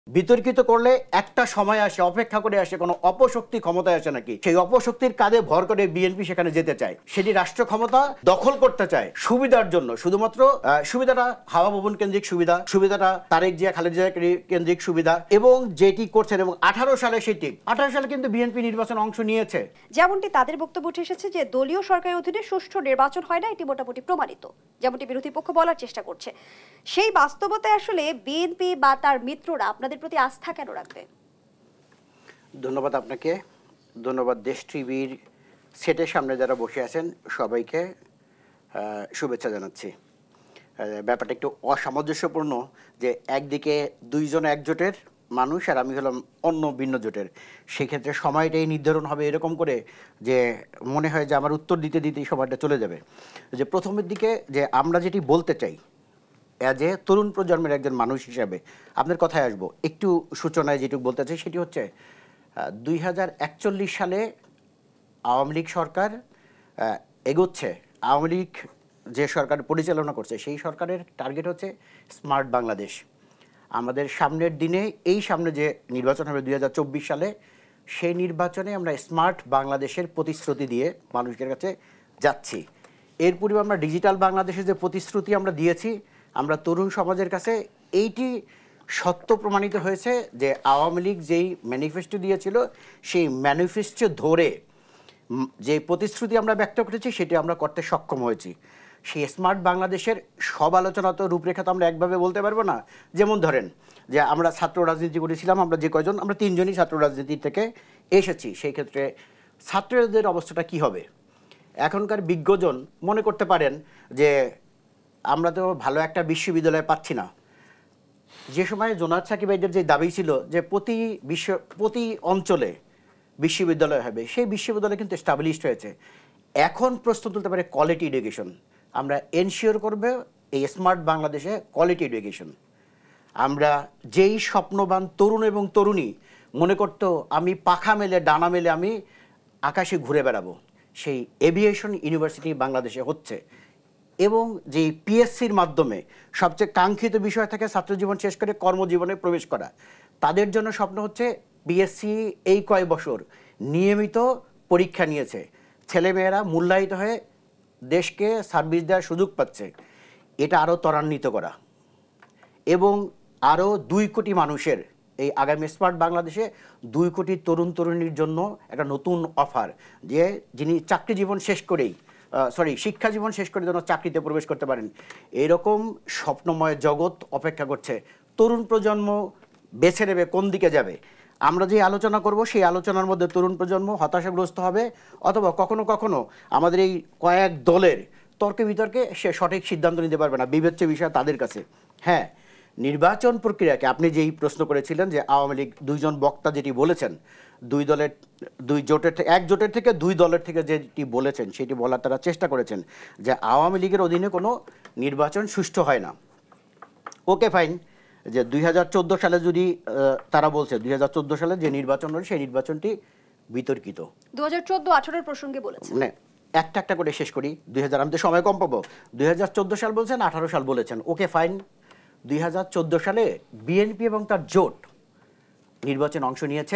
বিতর্কিত করলে একটা সময় আসে, অপেক্ষা করে আসে, কোনো অপশক্তি ক্ষমতায় আসে নাকি সেই অপশক্তির কাঁধে ভর করে বিএনপি সেখানে যেতে চায়, সেটি রাষ্ট্র ক্ষমতা দখল করতে চায় সুবিধার জন্য। শুধুমাত্র সুবিধাটা হাওয়া ভবন কেন্দ্রিক সুবিধা, সুবিধাটা তারেক জিয়া খালেদা জিয়া কেন্দ্রিক সুবিধা, এবং যেটি করছেন এবং 18 সালে সেটি 18 সালে কিন্তু বিএনপি নির্বাচন অংশ নিয়েছে। যেমনটি তাদের বক্তব্য উঠে এসেছে যে দলীয় সরকারের অধীনে সুষ্ঠু নির্বাচন হয় না, এটি মোটামুটি প্রমাণিত, যেমনটি বিরোধী পক্ষ বলার চেষ্টা করছে। সেই বাস্তবতায় আসলে বিএনপি বা তার মিত্ররা আপনাদের প্রতি আস্থা কেন রাখবে? ধন্যবাদ আপনাকে, ধন্যবাদ দেশ টিভির সেটের সামনে যারা বসে আছেন সবাইকে শুভেচ্ছা জানাচ্ছি। ব্যাপারটা একটু অসামঞ্জস্যপূর্ণ যে একদিকে দুইজন একজোটের মানুষ আর আমি হলাম অন্য ভিন্ন জোটের, সেক্ষেত্রে সময়টাই নির্ধারণ হবে এরকম করে যে মনে হয় যে আমার উত্তর দিতে দিতেই সময়টা চলে যাবে। যে প্রথমের দিকে যে আমরা যেটি বলতে চাই অ্যাজ এ তরুণ প্রজন্মের একজন মানুষ হিসাবে আপনার কথায় আসবো, একটু সূচনায় যেটুকু বলতে চাই সেটি হচ্ছে 2041 সালে আওয়ামী লীগ সরকার এগোচ্ছে। আওয়ামী লীগ যে সরকার পরিচালনা করছে সেই সরকারের টার্গেট হচ্ছে স্মার্ট বাংলাদেশ। আমাদের সামনের দিনে এই সামনে যে নির্বাচন হবে 2024 সালে, সেই নির্বাচনে আমরা স্মার্ট বাংলাদেশের প্রতিশ্রুতি দিয়ে মানুষের কাছে যাচ্ছি। এর পূর্বে আমরা ডিজিটাল বাংলাদেশের যে প্রতিশ্রুতি আমরা দিয়েছি, আমরা তরুণ সমাজের কাছে এইটি সত্য প্রমাণিত হয়েছে যে আওয়ামী লীগ যেই ম্যানিফেস্টো দিয়েছিল সেই ম্যানিফেস্টো ধরে যে প্রতিশ্রুতি আমরা ব্যক্ত করেছি সেটি আমরা করতে সক্ষম হয়েছি। সেই স্মার্ট বাংলাদেশের সব আলোচনা তো রূপরেখা তো আমরা একভাবে বলতে পারবো না। যেমন ধরেন যে আমরা ছাত্র রাজনীতি করেছিলাম, আমরা যে কয়জন, আমরা 3 জনই ছাত্র রাজনীতি থেকে এসেছি, সেই ক্ষেত্রে ছাত্রদের অবস্থাটা কি হবে? এখনকার বিজ্ঞজন মনে করতে পারেন যে আমরা তো ভালো একটা বিশ্ববিদ্যালয় পাচ্ছি না। যে সময় জোনায়েদ সাকিব ভাইদের যে দাবি ছিল যে প্রতি অঞ্চলে বিশ্ববিদ্যালয় হবে, সেই বিশ্ববিদ্যালয় কিন্তু এস্টাবলিশড হয়েছে। এখন প্রশ্ন তুলতে পারে কোয়ালিটি এডুকেশন। আমরা এনশিওর করবে এই স্মার্ট বাংলাদেশে কোয়ালিটি এডুকেশন। আমরা যেই স্বপ্নবান তরুণ এবং তরুণী মনে করতো আমি পাখা মেলে ডানা মেলে আমি আকাশে ঘুরে বেড়াবো, সেই এভিয়েশন ইউনিভার্সিটি বাংলাদেশে হচ্ছে। এবং যে পিএসসির মাধ্যমে সবচেয়ে কাঙ্ক্ষিত বিষয় থাকে ছাত্রজীবন শেষ করে কর্মজীবনে প্রবেশ করা, তাদের জন্য স্বপ্ন হচ্ছে পিএসসি এই কয় বছর নিয়মিত পরীক্ষা নিয়েছে, ছেলেমেয়েরা মূল্যায়িত হয়ে দেশকে সার্ভিস দেওয়ার সুযোগ পাচ্ছে। এটা আরও ত্বরান্বিত করা এবং আরও 2 কোটি মানুষের এই আগামী স্মার্ট বাংলাদেশে 2 কোটি তরুণ তরুণীর জন্য একটা নতুন অফার, যে যিনি চাকরি জীবন শেষ করেই শিক্ষা জীবন শেষ করে যেন চাকরিতে প্রবেশ করতে পারেন, এরকম স্বপ্নময় জগৎ অপেক্ষা করছে। তরুণ প্রজন্ম বেছে নেবে কোন দিকে যাবে। আমরা যে আলোচনা করব সেই আলোচনার মধ্যে তরুণ প্রজন্ম হতাশাগ্রস্ত হবে, অথবা কখনো কখনো আমাদের এই কয়েক দলের তর্কে বিতর্কে সে সঠিক সিদ্ধান্ত নিতে পারবে না, বিবেচ্য বিষয় তাদের কাছে। হ্যাঁ, নির্বাচন প্রক্রিয়াকে আপনি যেই প্রশ্ন করেছিলেন যে আওয়ামী লীগ 2 জন বক্তা যেটি বলেছেন, 2 জোটের থেকে 1 জোটের থেকে 2 দলের থেকে যেটি বলেছেন সেটি বলার তারা চেষ্টা করেছেন যে আওয়ামী লীগের অধীনে কোনো নির্বাচন সুষ্ঠু হয় না। ওকে ফাইন, যে 2014 সালে যদি তারা বলছে 2014 সালে যে নির্বাচন হল সেই নির্বাচনটি বিতর্কিত। 2014-18 প্রসঙ্গে বলেছেন, মানে একটা করে শেষ করি। 2000 আমি তো সময় কম পাবো। 2014 সাল বলছেন, 18 সাল বলেছেন, ওকে ফাইন। 2014 সালে বিএনপি এবং তার জোট নির্বাচনে অংশ নিয়েছে।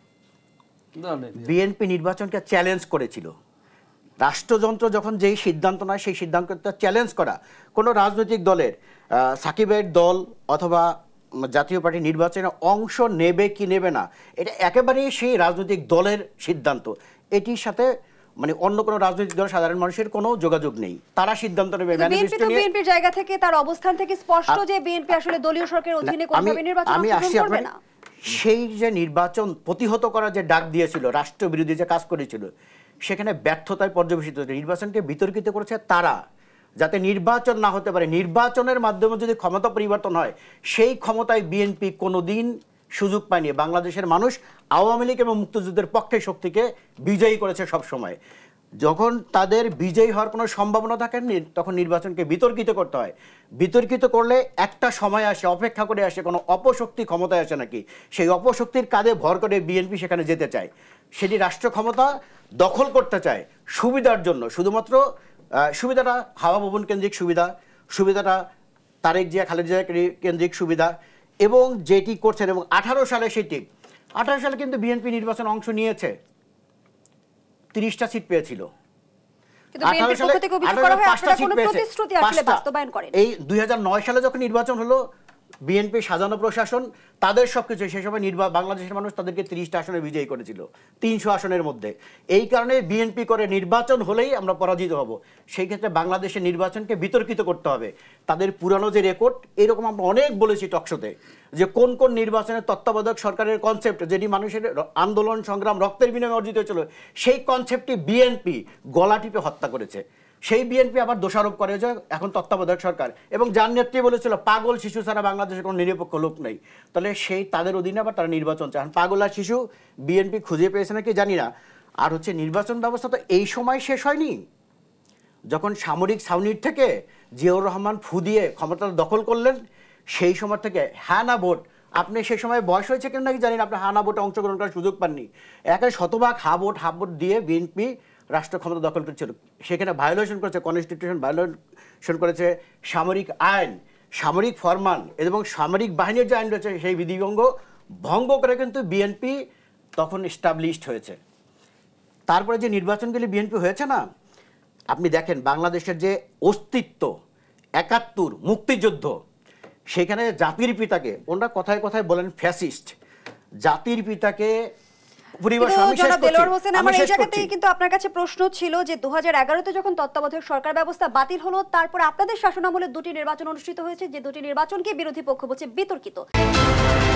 বিএনপি নির্বাচনকে চ্যালেঞ্জ করেছিল। রাষ্ট্রযন্ত্র যখন যেই সিদ্ধান্ত নেয় সেই সিদ্ধান্তটা চ্যালেঞ্জ করা কোনো রাজনৈতিক দলের সাকিবের দল অথবা জাতীয় পার্টি নির্বাচনে অংশ নেবে কি নেবে না, এটা একেবারেই সেই রাজনৈতিক দলের সিদ্ধান্ত। এটির সাথে মানে অন্য কোনো রাজনৈতিক দল সাধারণ মানুষের কোনো যোগাযোগ নেই, তারা সিদ্ধান্ত নেবে। বিএনপির জায়গা থেকে তার অবস্থান থেকে স্পষ্ট যে বিএনপি আসলে দলীয় সরকারের অধীনে কোনোভাবে নির্বাচন করবে না। সেই যে নির্বাচন প্রতিহত করার যে ডাক দিয়েছিল, রাষ্ট্রবিরোধী যে কাজ করেছিল, সেখানে ব্যর্থতায় পর্যবেসিত হয়েছে। নির্বাচনকে বিতর্কিত করেছে তারা, যাতে নির্বাচন না হতে পারে। নির্বাচনের মাধ্যমে যদি ক্ষমতা পরিবর্তন হয়, সেই ক্ষমতায় বিএনপি কোনোদিন সুযোগ পায়নি। বাংলাদেশের মানুষ আওয়ামী লীগ এবং মুক্তিযুদ্ধের পক্ষের শক্তিকে বিজয়ী করেছে সব সময়। যখন তাদের বিজয়ী হওয়ার কোনো সম্ভাবনা থাকেনি, তখন নির্বাচনকে বিতর্কিত করতে হয়। বিতর্কিত করলে একটা সময় আসে, অপেক্ষা করে আসে, কোনো অপশক্তি ক্ষমতায় আসে নাকি সেই অপশক্তির কাঁধে ভর করে বিএনপি সেখানে যেতে চায়। সেটি রাষ্ট্র ক্ষমতা দখল করতে চায় সুবিধার জন্য। শুধুমাত্র সুবিধাটা হাওয়া ভবন কেন্দ্রিক সুবিধা, সুবিধাটা তারেক জিয়া খালেদা জিয়া কেন্দ্রিক সুবিধা, এবং যেটি করছেন এবং 18 সালে সেটি 18 সালে কিন্তু বিএনপি নির্বাচন অংশ নিয়েছে, 30টা সিট পেয়েছিল। এই 2009 সালে যখন নির্বাচন হলো, বিএনপি সাজানো প্রশাসন তাদের সবকিছু, সেই সময় বাংলাদেশের মানুষ তাদেরকে 30টা আসনে বিজয়ী করেছিল 300 আসনের মধ্যে। এই কারণে বিএনপি করে নির্বাচন হলেই আমরা পরাজিত হব। সেই ক্ষেত্রে বাংলাদেশের নির্বাচনকে বিতর্কিত করতে হবে। তাদের পুরানো যে রেকর্ড, এরকম আমরা অনেক বলেছি টকশোতে, যে কোন কোন নির্বাচনের তত্ত্বাবধায়ক সরকারের কনসেপ্ট, যেটি মানুষের আন্দোলন সংগ্রাম রক্তের বিনিময়ে অর্জিত হয়েছিল, সেই কনসেপ্টটি বিএনপি গলা টিপে হত্যা করেছে। সেই বিএনপি আবার দোষারোপ করে যে এখন তত্ত্বাবধায়ক সরকার, এবং যার নেত্রী বলেছিল পাগল শিশু ছাড়া বাংলাদেশে কোনো নিরপেক্ষ লোক নেই। তাহলে সেই তাদের অধীনে আবার তারা নির্বাচন চায়। পাগল আর শিশু বিএনপি খুঁজে পেয়েছে নাকি জানি না। আর হচ্ছে নির্বাচন ব্যবস্থা তো এই সময় শেষ হয়নি, যখন সামরিক ছাউনির থেকে জিয়াউর রহমান ফু দিয়ে ক্ষমতা দখল করলেন, সেই সময় থেকে হ্যাঁ না ভোট, আপনি সেই সময় বয়স হয়েছে কেন নাকি জানি না, আপনি হ্যাঁ না ভোটে অংশগ্রহণ করার সুযোগ পাননি। একে শতভাগ হাফ ভোট দিয়ে বিএনপি রাষ্ট্র ক্ষমতা দখল করেছিল। সেখানে ভায়োলেশন করেছে, কনস্টিটিউশন ভায়োলেশন করেছে, সামরিক আইন, সামরিক ফরমান এবং সামরিক বাহিনীর যে আইন রয়েছে সেই বিধিভঙ্গ ভঙ্গ করে কিন্তু বিএনপি তখন এস্টাবলিশড হয়েছে। তারপরে যে নির্বাচনগুলি বিএনপি হয়েছে না, আপনি দেখেন বাংলাদেশের যে অস্তিত্ব, 71 মুক্তিযুদ্ধ, সেখানে জাতির পিতাকে ওনারা কথায় কথায় বলেন ফ্যাসিস্ট, জাতির পিতাকে দেলোয়ার হোসেন, আমার এই জায়গাতেই কিন্তু আপনার কাছে প্রশ্ন ছিল যে 2011-তে যখন তত্ত্বাবধায়ক সরকার ব্যবস্থা বাতিল হলো, তারপর আপনাদের শাসনামলে 2টি নির্বাচন অনুষ্ঠিত হয়েছে, যে 2টি নির্বাচনকে বিরোধী পক্ষ বলছে বিতর্কিত।